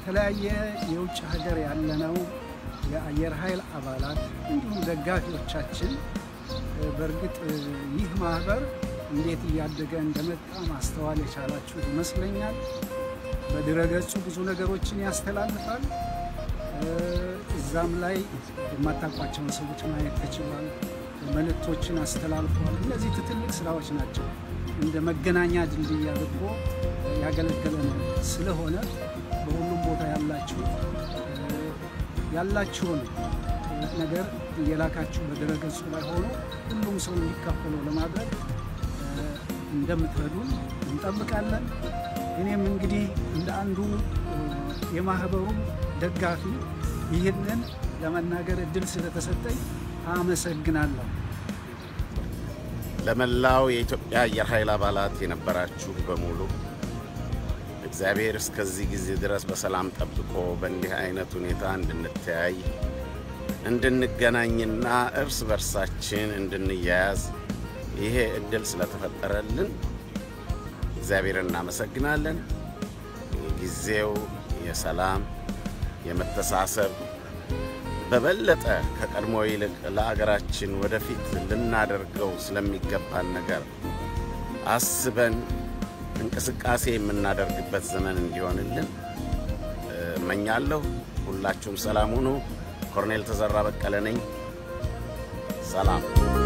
ከተለያየ የውጭ ሀገር ያለነው የአየር ኃይል አባላት እንዲሁም ደጋፊዎቻችን በርግጥ ይህ ማህበር እንዴት ያደገ እንደመጣ ማስተዋል የቻላችሁ ይመስለኛል። በድረገጹ ብዙ ነገሮችን ያስተላልፋል። እዛም ላይ የማታውቋቸውን ሰዎች ማየት ተችሏል። መልእክቶችን አስተላልፏል። እነዚህ ትልቅ ስራዎች ናቸው። እንደ መገናኛ ድልድይ አድርጎ ያገለገለን ስለሆነ በሁሉም ቦታ ያላችሁን ነገር የላካችሁ በድረገጹ ላይ ሆኖ ሁሉም ሰው እንዲካፈለው ለማድረግ እንደምትረዱን እንጠብቃለን። እኔም እንግዲህ እንደ አንዱ የማህበሩ ደጋፊ ይህንን ለመናገር እድል ስለተሰጠኝ አመሰግናለሁ። ለመላው የኢትዮጵያ አየር ኃይል አባላት የነበራችሁ በሙሉ እግዚአብሔር እስከዚህ ጊዜ ድረስ በሰላም ጠብቆ በእንዲህ አይነት ሁኔታ እንድንተያይ እንድንገናኝና እርስ በርሳችን እንድንያያዝ ይሄ እድል ስለተፈጠረልን እግዚአብሔርን እናመሰግናለን። ጊዜው የሰላም የመተሳሰብ በበለጠ ከቀድሞ ይልቅ ለአገራችን ወደፊት ልናደርገው ስለሚገባን ነገር አስበን እንቅስቃሴ የምናደርግበት ዘመን እንዲሆንልን እመኛለሁ። ሁላችሁም ሰላም ሁኑ። ኮሎኔል ተዘራ በቀለ ነኝ። ሰላም።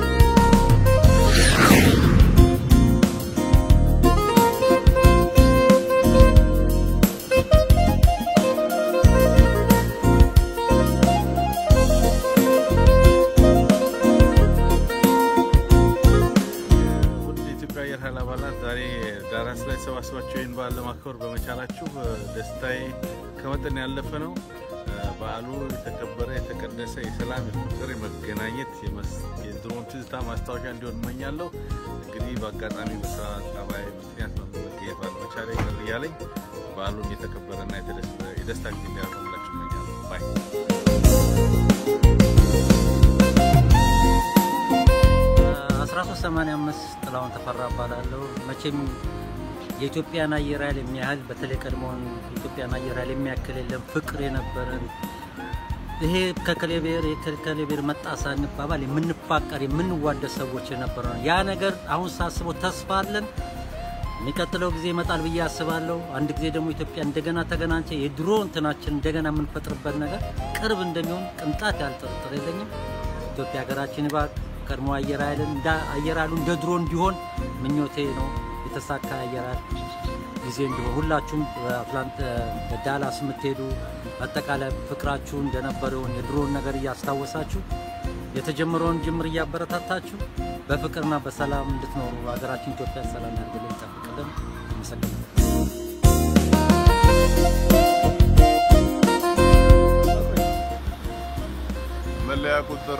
ዳላስ ላይ ሰባስባችሁ ይህን በዓል ለማክበር በመቻላችሁ ደስታዬ ከመጠን ያለፈ ነው። በዓሉ የተከበረ የተቀደሰ የሰላም የፍቅር የመገናኘት የድሮን ትዝታ ማስታወሻ እንዲሆን እመኛለሁ። እንግዲህ በአጋጣሚ በስራ ጠባይ ምክንያት መገኘት ባለመቻሌ ቅር እያለኝ በዓሉን የተከበረና የደስታ ጊዜ እንዲያደርግላችሁ እመኛለሁ። ባይ 1385 ጥላውን ተፈራ ባላለው መቼም የኢትዮጵያን አየር ኃይል የሚያህል በተለይ ቀድሞውን የኢትዮጵያን አየር ኃይል የሚያክል የለም። ፍቅር የነበረን ይሄ ከከሌቤር መጣሳ እንባባል የምንፋቀር የምንዋደድ ሰዎች የነበረን ያ ነገር አሁን ሳስበው ተስፋ አለን። የሚቀጥለው ጊዜ ይመጣል ብዬ አስባለሁ። አንድ ጊዜ ደግሞ ኢትዮጵያ እንደገና ተገናኝቼ የድሮ እንትናችን እንደገና የምንፈጥርበት ነገር ቅርብ እንደሚሆን ቅንጣት ያልጠረጠረ የለኝም። ኢትዮጵያ ሀገራችን ይባርክ። ቀድሞ አየር ኃይልን አየር ኃይሉ እንደ ድሮ እንዲሆን ምኞቴ ነው። የተሳካ አየር ኃይል ጊዜ እንዲሆን ሁላችሁም በዳላስ የምትሄዱ አጠቃላይ ፍቅራችሁ እንደነበረውን የድሮን ነገር እያስታወሳችሁ የተጀመረውን ጅምር እያበረታታችሁ በፍቅርና በሰላም እንድትኖሩ ሀገራችን ኢትዮጵያ ሰላም ያድርግልን ይጠብቅልን። አመሰግናለሁ። መለያ ቁጥር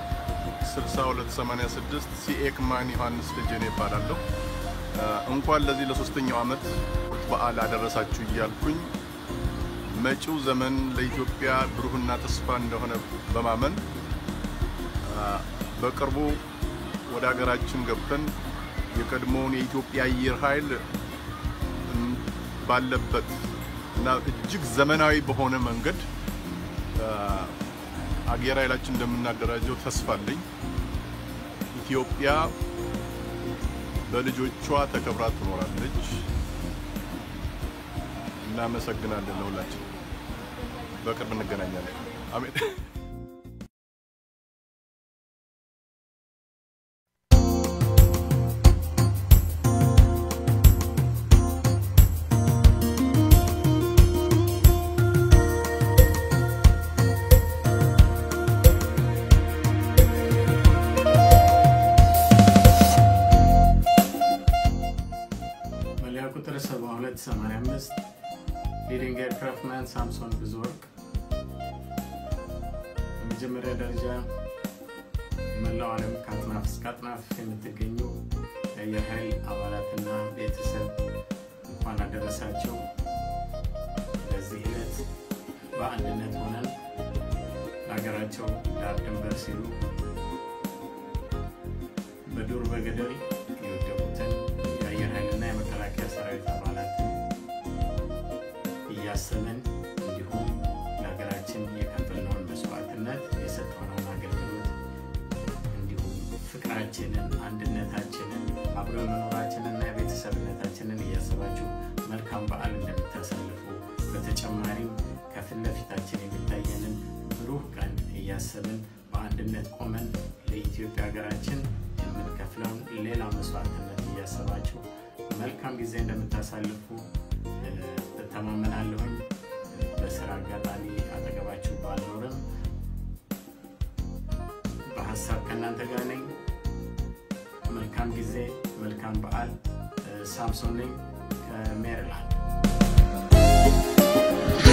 6286 ሲኤክማን ዮሐንስ ልጅኔ ይባላለሁ። እንኳን ለዚህ ለሶስተኛው አመት በዓል አደረሳችሁ እያልኩኝ መጪው ዘመን ለኢትዮጵያ ብሩህና ተስፋ እንደሆነ በማመን በቅርቡ ወደ ሀገራችን ገብተን የቀድሞውን የኢትዮጵያ አየር ኃይል ባለበት እና እጅግ ዘመናዊ በሆነ መንገድ አየር ኃይላችን እንደምናደራጀው ተስፋ አለኝ። ኢትዮጵያ በልጆቿ ተከብራ ትኖራለች። እናመሰግናለን ለሁላችን። በቅርብ እንገናኛለን። አሜን። ቁጥር 7285 ሊዲንግ ኤርክራፍትማን ሳምሶን ብዙወርቅ በመጀመሪያ ደረጃ የመላው ዓለም ከአጥናፍ እስከ አጥናፍ የምትገኙ የአየር ኃይል አባላትና ቤተሰብ እንኳን አደረሳችሁ። በዚህ ዕለት በአንድነት ሆነን ለሀገራቸው ዳር ድንበር ሲሉ በዱር በገደል የወደቁትን የአየር ኃይልና የመከላከያ ሰራዊት አባላት እያሰብን የመኖራችንና የቤተሰብነታችንን እያሰባችሁ መልካም በዓል እንደምታሳልፉ በተጨማሪም ከፊት ለፊታችን የሚታየንን ብሩህ ቀን እያሰብን በአንድነት ቆመን ለኢትዮጵያ ሀገራችን የምንከፍለውን ሌላ መስዋዕትነት እያሰባችሁ መልካም ጊዜ እንደምታሳልፉ እተማመናለሁ። በስራ አጋጣሚ አጠገባችሁ ባልኖርም በሐሳብ ከእናንተ ጋር ነኝ። መልካም ጊዜ፣ መልካም በዓል። ሳምሶን ነኝ ከሜሪላንድ።